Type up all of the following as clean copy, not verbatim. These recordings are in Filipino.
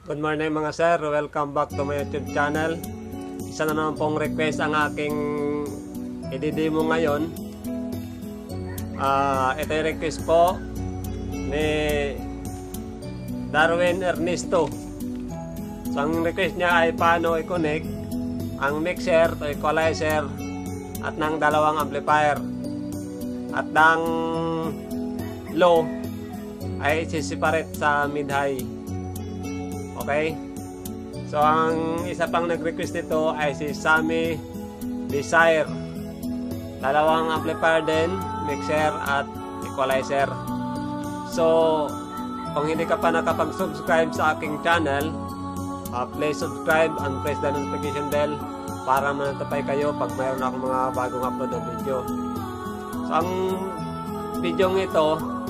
Good morning mga sir, welcome back to my YouTube channel. Isa na naman pong request ang aking i-demo ngayon. Ito yung request po ni Darwin Ernesto. So ang request niya ay paano i-connect ang mixer to equalizer at ng dalawang amplifier at ng low ay isi-separate sa mid-high. Okay? So ang isa pang nag-request nito ay si Sammy Desire. Dalawang amplifier din, mixer at equalizer. So kung hindi ka pa nakapag-subscribe sa aking channel, please subscribe and press the notification bell para ma-notify kayo pag mayroon akong mga bagong upload na video. So ang video ito,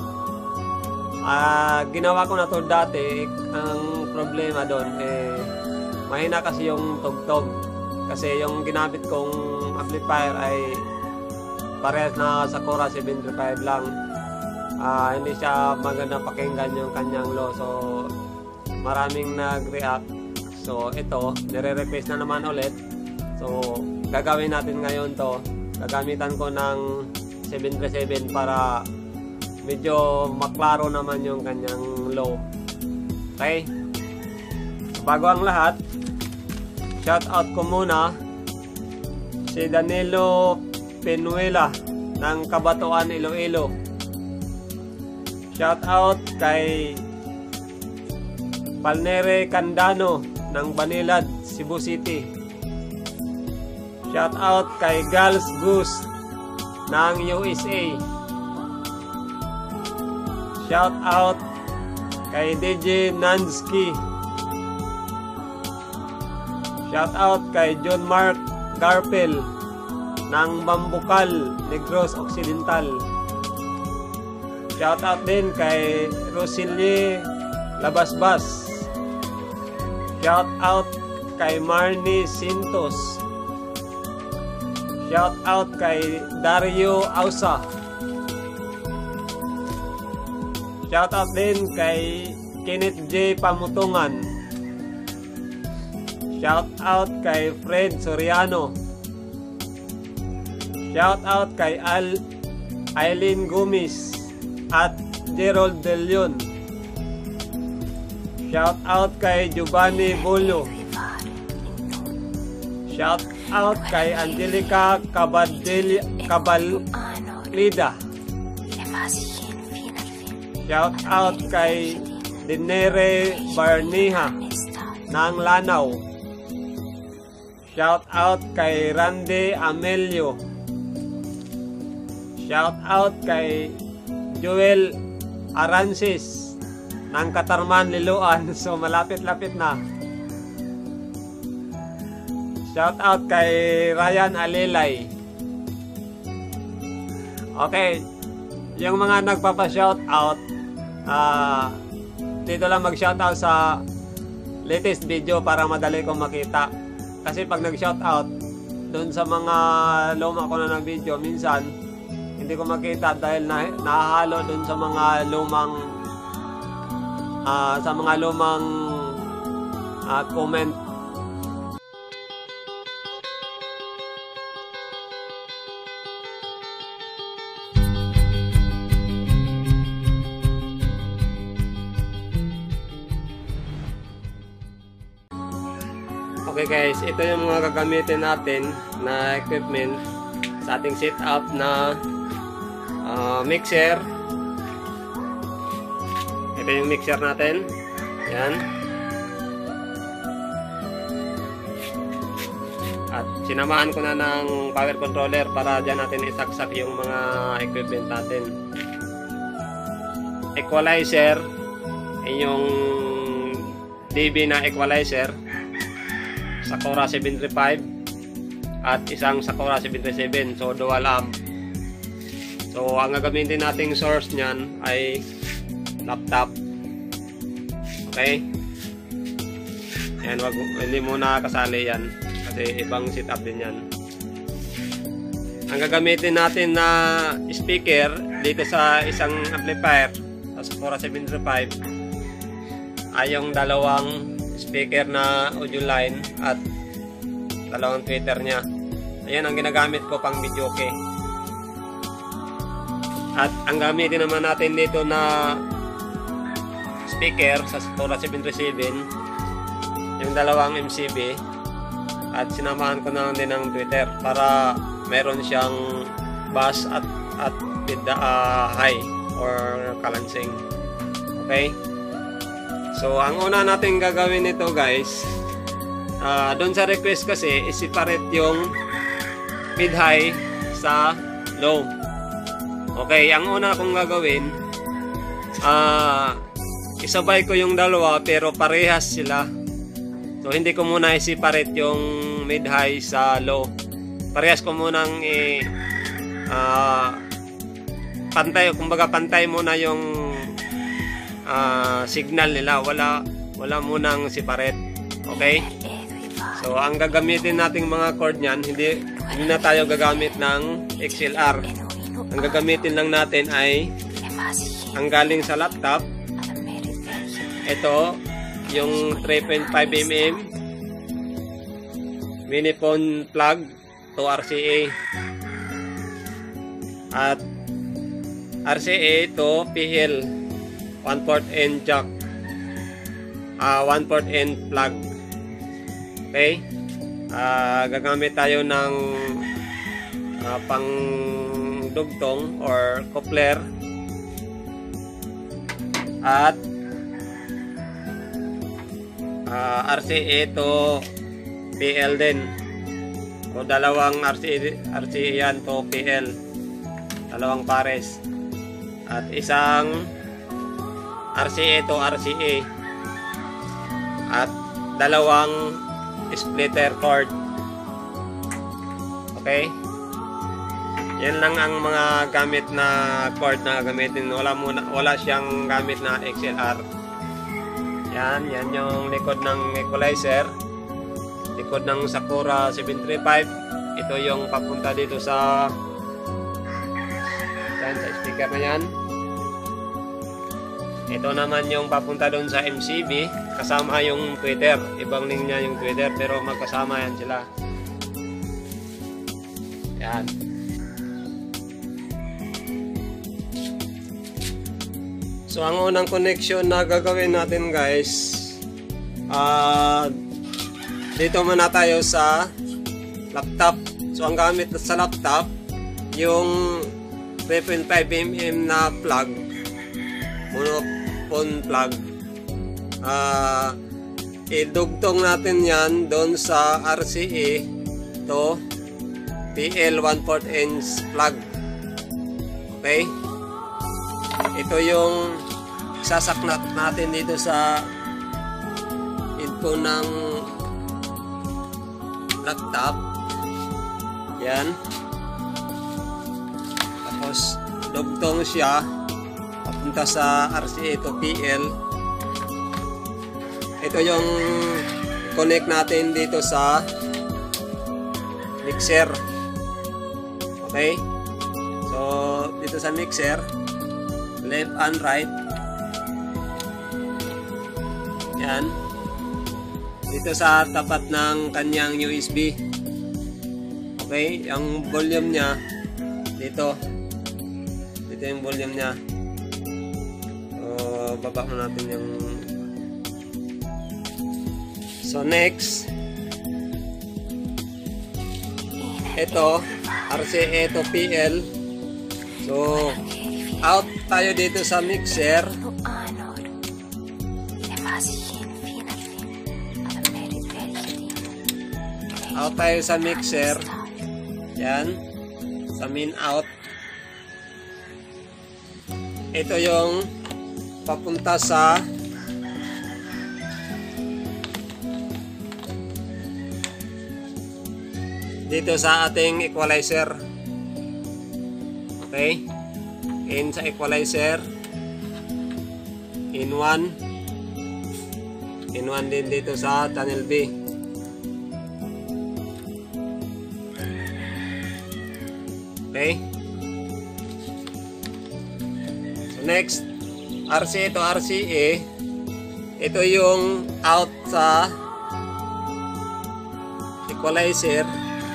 ginawa ko na to dati. Ang problema doon mahina kasi yung tugtog, kasi yung ginamit kong amplifier ay parehas na Sakura 735 lang. Hindi siya maganda pakinggan yung kanyang low, so maraming nag-react. So ito, nire-request na naman ulit. So gagawin natin ngayon to. Gagamitan ko ng 737 para medyo maklaro naman yung kanyang low. Okay? Bago ang lahat, shout out ko muna si Danilo Penuela ng Cabatuan, Iloilo. Shout out kay Palnere Candano ng Banilad, Cebu City. Shout out kay Gals Goose ng USA. Shout out kay DJ Nansky. Shout out kay John Mark Garpel ng Bambukal, Negros Occidental. Shout out din kay Rosilye Labasbas. Shout out kay Marnie Sintos. Shout out kay Dario Ausa. Shout out din kay Kenneth J. Pamutungan. Shout out kay Fred Soriano. Shout out kay Aileen Gomez at Gerald De Leon. Shout out kay Giovanni Bolo. Shout out kay Angelica Cabalida. Shout out kay Dinere Barniha ng Lanao. Shout out kay Randy Amelio. Shout out kay Joel Arances ng Katarman, Liloan. So malapit-lapit na. Shout out kay Ryan Alelay. Okay, yung mga nagpapa-shout out, dito lang mag-shout out sa latest video para madali kong makita. Kasi pag nag-shout out doon sa mga luma ko na ng video, minsan hindi ko makita dahil nahahalo doon sa mga lumang comment. Okay guys, ito yung mga gagamitin natin na equipment sa ating setup na mixer. Ito yung mixer natin. Yan. At sinamahan ko na ng power controller para dyan natin isaksak yung mga equipment natin. Equalizer, yung dB na equalizer, Sakura 735 at isang Sakura 737, so dual amp. So ang gagamitin nating source niyan ay laptop. Okay, yan, hindi muna kasali yan kasi ibang setup din yan. Ang gagamitin natin na speaker dito sa isang amplifier sa Sakura 735 ay yung dalawang speaker na audio line at dalawang tweeter niya. Ayan ang ginagamit ko pang videoke. At ang gamitin naman natin dito na speaker sa Tora 737, yung dalawang MCB, at sinamahan ko na din ng tweeter para meron siyang bass at high or kalansing. Okay? So ang una natin gagawin nito guys, doon sa request kasi i-separate yung mid-high sa low. Okay, ang una kong gagawin, isabay ko yung dalawa pero parehas sila. So hindi ko muna i-separate yung mid-high sa low. Parehas ko munang pantay, kumbaga pantay muna yung signal nila, wala munang separate. Okay? So ang gagamitin nating mga chord niyan, hindi na tayo gagamit ng XLR. Ang gagamitin lang natin ay ang galing sa laptop. Ito yung 3.5mm mini phone plug to RCA, at RCA to PL 1/4N jack, 1/4N plug. Okay, gagamit tayo ng pang dugtong or coupler, at RCA to PL din. O dalawang RCA yan to PL, dalawang pares, at isang RCA to RCA, at dalawang splitter cord. Okay, yan lang ang mga gamit na cord na gamitin. Wala siyang gamit na XLR. Yan yung likod ng equalizer, likod ng Sakura 735. Ito yung papunta dito sa speaker na yan. Ito naman yung papunta doon sa MCB, kasama yung tweeter. Ibang linya yung tweeter pero magkasama yan sila. Yan. So ang unang connection na gagawin natin guys, dito muna tayo sa laptop. So ang gamit sa laptop, yung 3.5mm na plug, monophone plug. Idugtong natin yan doon sa RCA to PL 1/4N plug. Okay, ito yung sasaknat natin dito sa headphone ng laptop. Yan, tapos dugtong siya papunta sa RCA to PL. Ito yung connect natin dito sa mixer. Okay, so dito sa mixer, left and right. Yan, dito sa tapat ng kanyang USB. Okay, ang volume niya dito yung volume niya. So baba mo natin yung. So next, ito RCA to PL. So out tayo dito sa mixer. Out tayo sa mixer. Yan, sa min out. Ito yung papunta sa dito sa ating equalizer. Okay, in sa equalizer, in 1 din dito sa channel B. Okay, so next, RCA to RCA ito yung out sa equalizer.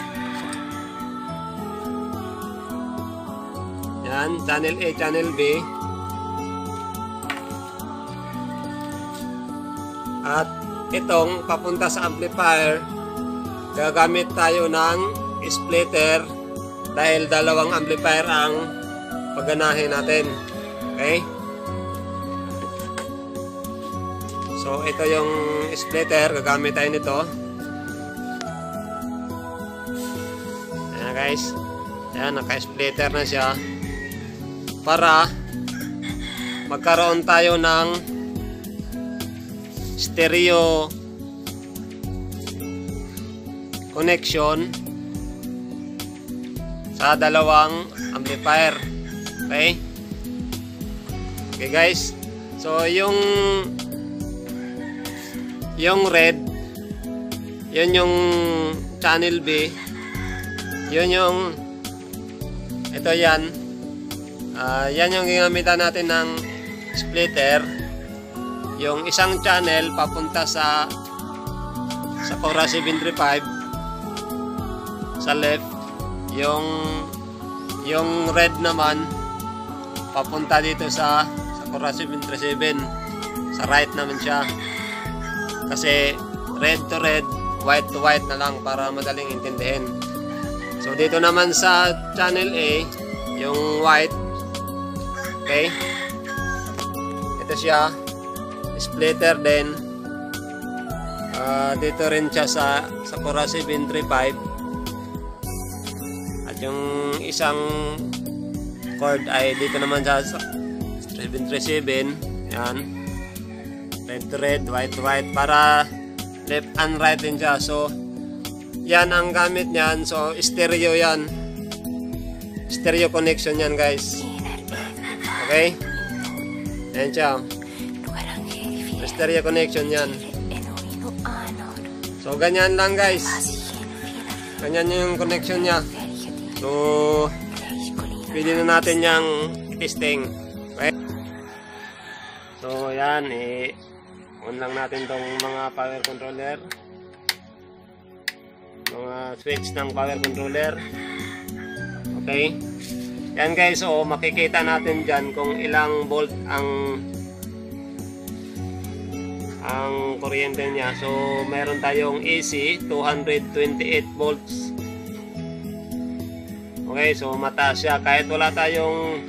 Yan, channel A, channel B. At itong papunta sa amplifier, gagamit tayo ng splitter dahil dalawang amplifier ang pagganahin natin. Okay? So ito yung splitter, gagamit tayo nito. Ayan guys. Ayan, naka-splitter na siya. Para magkaroon tayo ng stereo connection sa dalawang amplifier. Okay? Okay guys. So yung red, yun yung channel B. Yun yung ito yan. Yan yung ginamitan natin ng splitter. Yung isang channel papunta sa Cora 735 sa left. Yung red naman papunta dito sa Cora 737 sa right naman siya. Kasi red to red, white to white na lang para madaling intindihin. So dito naman sa channel A, yung white. Okay? Ito siya, splitter din. Dito rin siya sa Cora 735. At yung isang cord ay dito naman sa 737. Yan. Red to red, white to white. Para left and right din siya. So, yan ang gamit niyan. So, stereo yan. Stereo connection yan guys. Okay? Ayan siya. Stereo connection yan. So, ganyan lang guys. Ganyan yung connection niya. So, pwede na natin yung testing. Okay? So, yan. On lang natin tong mga power controller. Mga switch ng power controller. Okay? Yan guys, so makikita natin dyan kung ilang volt ang kuryente niya. So meron tayong AC 228 volts. Okay, so mataas siya kahit wala tayong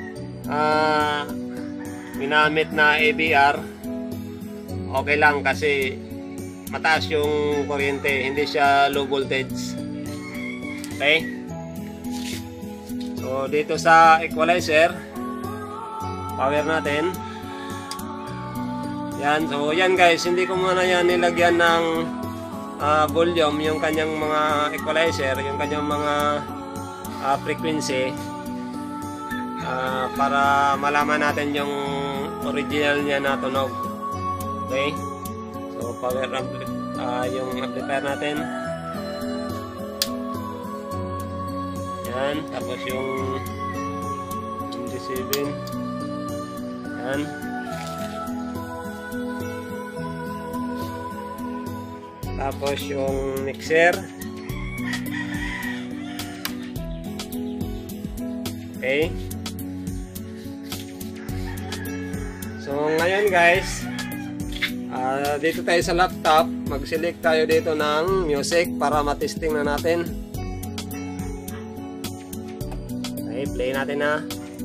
ginamit na ABR. Okay lang kasi mataas yung kuryente, hindi siya low voltage. Okay? So dito sa equalizer, power natin. Yan, so yan guys, hindi ko muna yan nilagyan ng volume, yung kanyang mga equalizer, yung kanyang mga frequency, para malaman natin yung original niya na tunog. Okay? So power yung amplifier natin. Yan, tapos yung 27. Yan. Tapos yung mixer. Okay. So ngayon guys, dito tayo sa laptop, mag-select tayo dito ng music para matesting na natin. Okay, play natin na.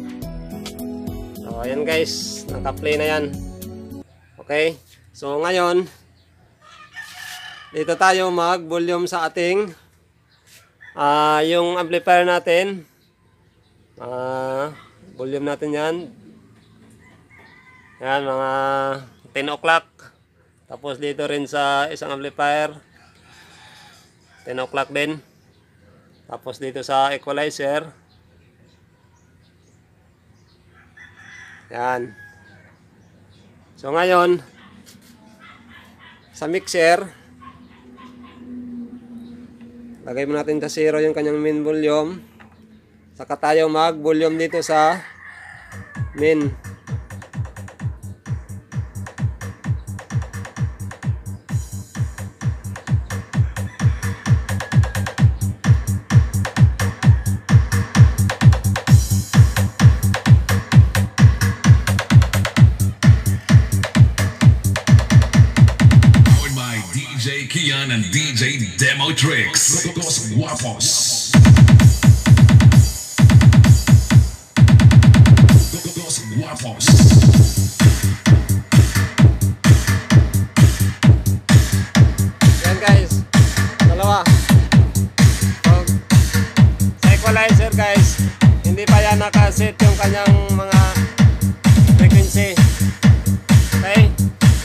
So ayan guys, naka-play na yan. Okay, so ngayon dito tayo mag-volume sa ating yung amplifier natin. Volume natin yan. Yan, mga 10 o'clock. Tapos dito rin sa isang amplifier 10 o'clock din. Tapos dito sa equalizer. Yan. So ngayon sa mixer, lagay mo natin sa 0 yung kanyang main volume. Saka tayo mag-volume dito sa main. DJ Kian and DJ Demo Tricks. Los Guapos. Los Guapos. Yan guys, dalawa. So, sa equalizer guys, hindi pa yan nakaset yung kanyang mga frequency. Okay?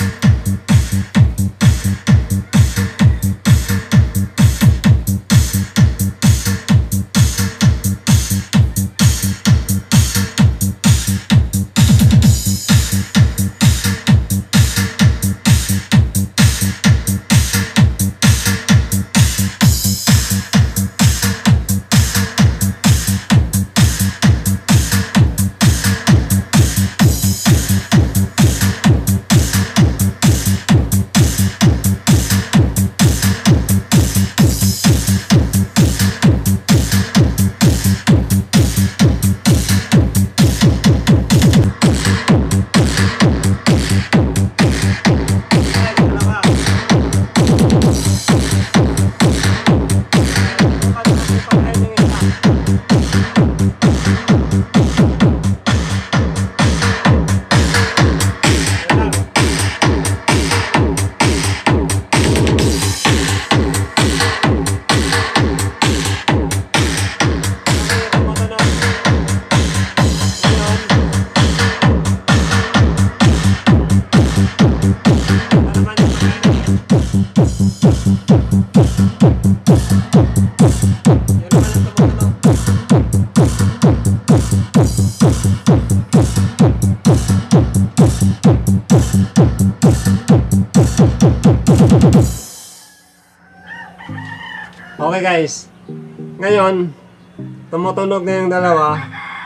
Okay guys, ngayon tumutunog na yung dalawa.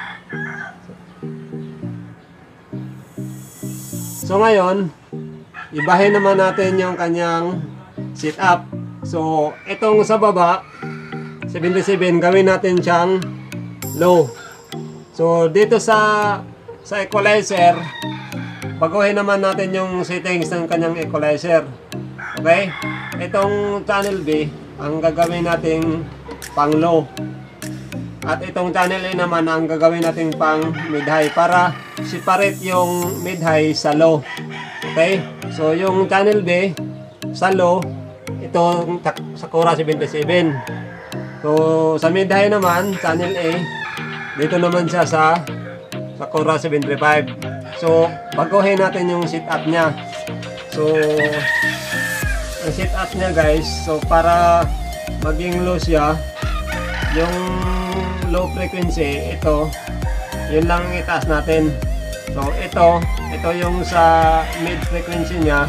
So ngayon, ibahin naman natin yung kanyang setup. So itong sa baba 77, gawin natin siyang low. So dito sa equalizer, baguhin naman natin yung settings ng kanyang equalizer. Okay? Itong channel B ang gagawin nating pang low. At itong channel A naman ang gagawin nating pang mid-high para separate yung mid-high sa low. Okay? So yung channel B sa low, itong Sakura 77. So sa mid-high naman, channel A, dito naman siya sa Sakura 75. So baguhin natin yung setup niya. So ang setup niya guys, so para maging low siya, yung low frequency, ito, yun lang itaas natin. So ito yung sa mid frequency niya,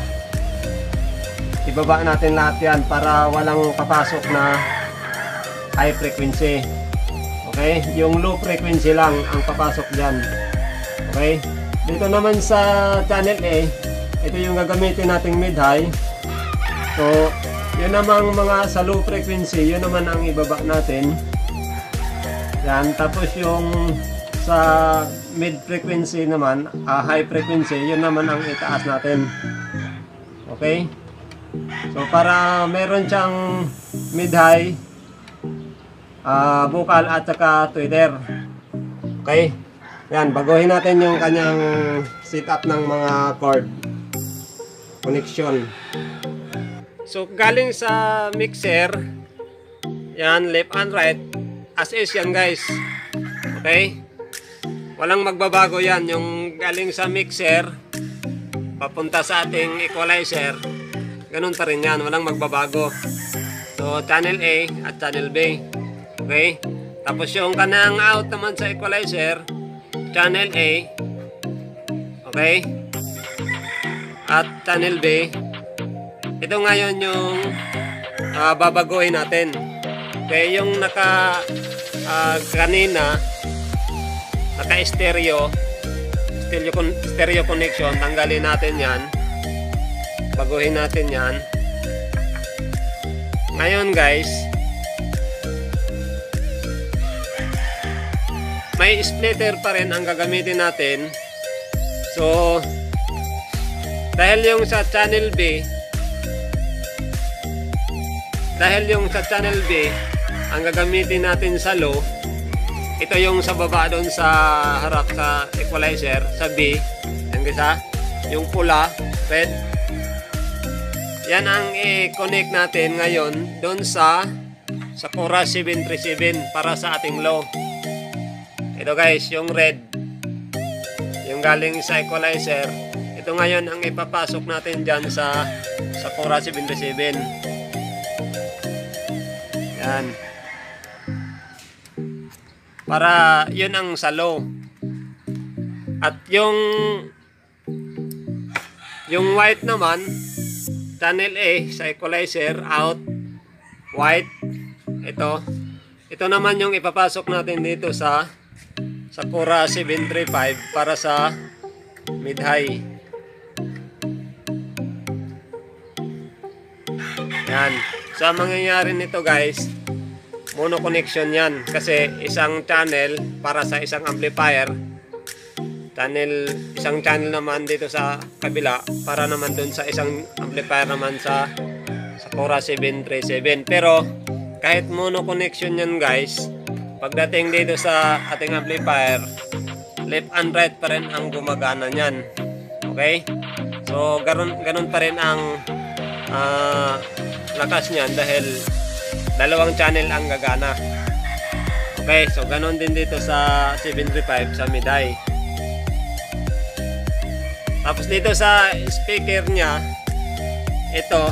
ibaba natin lahat yan para walang papasok na high frequency. Okay, yung low frequency lang ang papasok dyan. Okay, dito naman sa channel A, ito yung gagamitin nating mid-high. So, yun namang mga sa low frequency, yun naman ang ibaba natin. Yan, tapos yung sa mid frequency naman, high frequency, yun naman ang itaas natin. Okay? So, para meron siyang mid-high, vocal at saka tweeter. Okay? Yan, baguhin natin yung kanyang setup ng mga chord connection. So galing sa mixer, yan, left and right, as is yan guys. Okay? Walang magbabago yan. Yung galing sa mixer papunta sa ating equalizer, ganun pa rin yan, walang magbabago. So channel A at channel B. Okay? Tapos yung kanang out naman sa equalizer, channel A, okay, at channel B. Ito ngayon yung babaguhin natin. Okay, yung kanina naka stereo connection, tanggalin natin yan, baguhin natin yan. Ngayon guys, may splitter pa rin ang gagamitin natin. So dahil yung sa channel B dahil yung sa channel B, ang gagamitin natin sa low, ito yung sa baba doon sa harap sa equalizer, sa B, yung isa, yung pula, red. Yan ang i-connect natin ngayon doon sa Sakura 737 para sa ating low. Ito guys, yung red, yung galing sa equalizer. Ito ngayon ang ipapasok natin dyan sa Sakura 737. Yan. Para yun ang sa low. At yung white naman, channel A sa equalizer, out, white. Ito naman yung ipapasok natin dito sa Sakura 735 para sa mid-high. Yan. So, ang mangyayari nito guys, mono connection yan. Kasi isang channel para sa isang amplifier. Isang channel naman dito sa kabila para naman dun sa isang amplifier naman sa Sakura 737. Pero, kahit mono connection yan guys, pagdating dito sa ating amplifier, left and right pa rin ang gumagana nyan. Okay? So, ganun pa rin ang lakas niyan dahil dalawang channel ang gagana. Okay, so ganon din dito sa 735 sa mid-high. Tapos dito sa speaker niya, ito,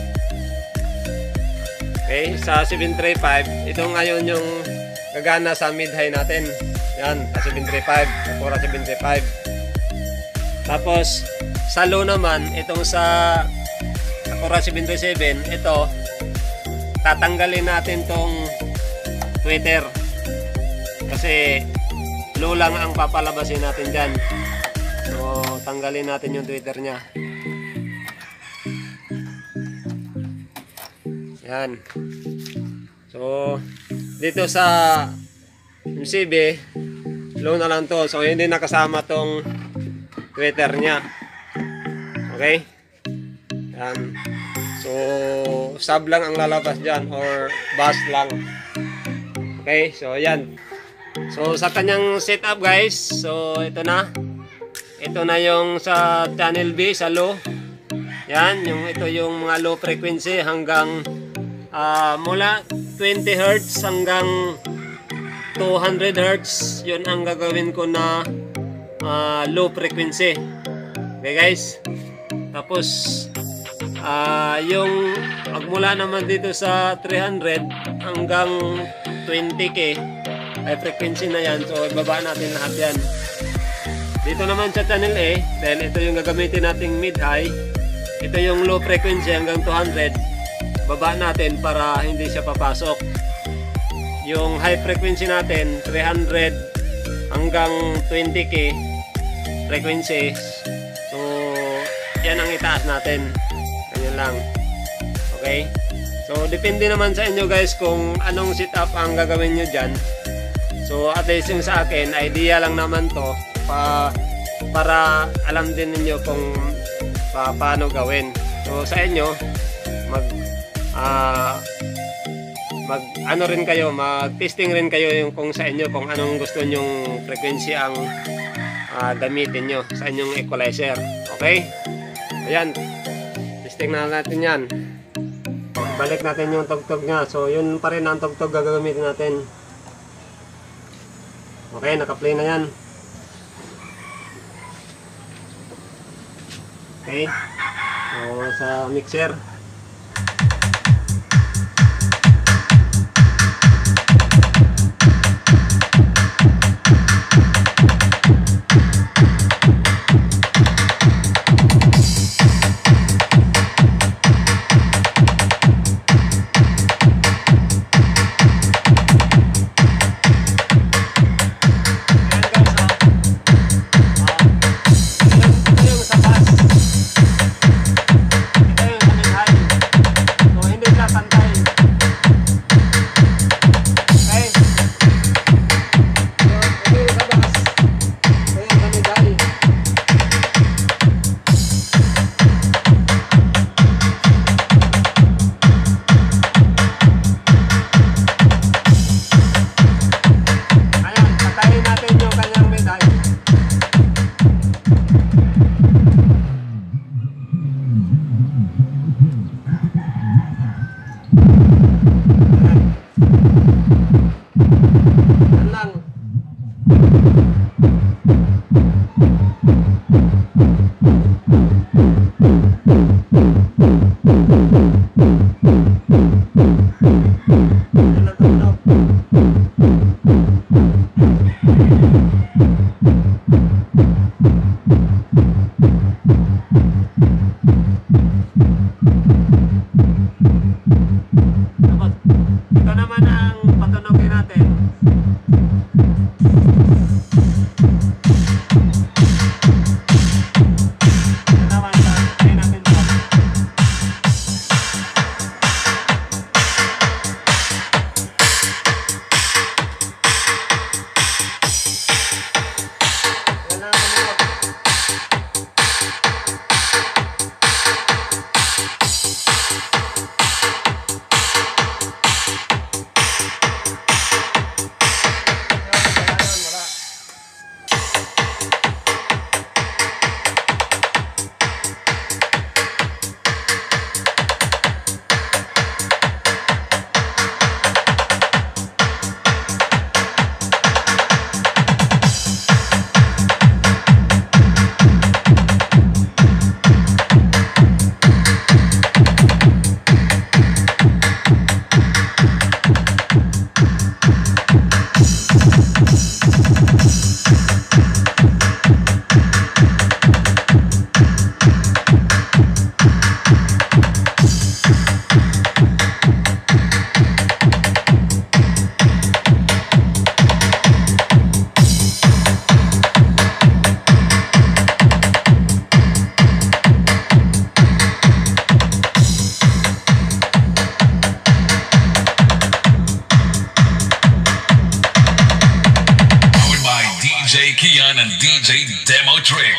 okay, sa 735, ito ngayon yung gagana sa mid-high natin. Yan, sa 735, Sakura 735. Tapos sa low naman, itong sa Sakura 737, ito tatanggalin natin tong tweeter kasi low lang ang papalabasin natin dyan. So tanggalin natin yung tweeter nya. Yan. So dito sa MCB, low na lang to, so hindi nakasama tong tweeter nya. Okay. Yan. So, sub lang ang lalabas dyan or bass lang. Okay, so yan. So, sa kanyang setup guys, so ito na. Ito na yung sa channel B, sa low. Yan, ito yung mga low frequency hanggang mula 20 Hz hanggang 200 Hz. Yun ang gagawin ko na low frequency. Okay guys. Tapos, yung magmula naman dito sa 300 hanggang 20K ay frequency na yan, so ibaba natin lahat yan. Dito naman sa channel A, dahil ito yung gagamitin nating mid-high, ito yung low frequency hanggang 200, baba natin para hindi siya papasok. Yung high frequency natin 300 hanggang 20K frequency, so yan ang itaas natin. Lang. Okay? So, depende naman sa inyo guys kung anong setup ang gagawin nyo dyan. So, at least yung sa akin, idea lang naman to para alam din ninyo kung paano gawin. So, sa inyo, ano rin kayo, mag-testing rin kayo yung kung sa inyo, kung anong gusto nyong frequency ang gamitin nyo sa inyong equalizer. Okay? Ayan. Tingnan natin yan. Balik natin yung tugtog nya. So yun pa rin ang tugtog gagamitin natin. Okay, naka-play na yan. Okay. So sa mixer. Ito yung sa bass. Ito yung sa mid-high.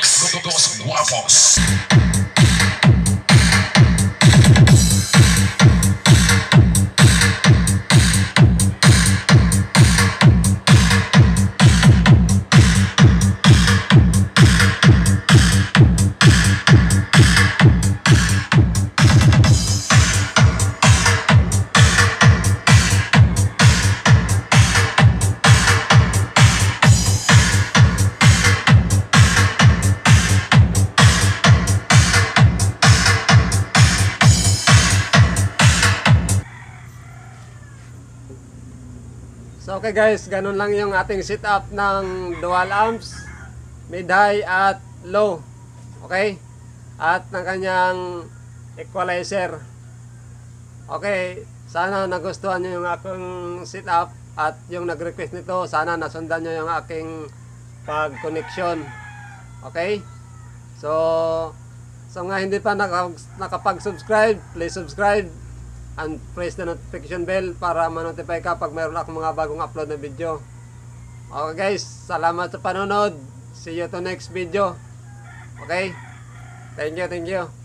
Tricks, los guapos. So okay guys, ganun lang yung ating setup ng dual amps, mid high at low. Okay? At ng kanyang equalizer. Okay, sana nagustuhan nyo yung aking setup at yung nag-request nito, sana nasundan nyo yung aking pag-connection. Okay? So nga hindi pa nakapag-subscribe, please subscribe and press the notification bell para ma-notify ka pag mayroon akong mga bagong upload na video. Okay guys, salamat sa panonood. See you to next video. Okay? Thank you.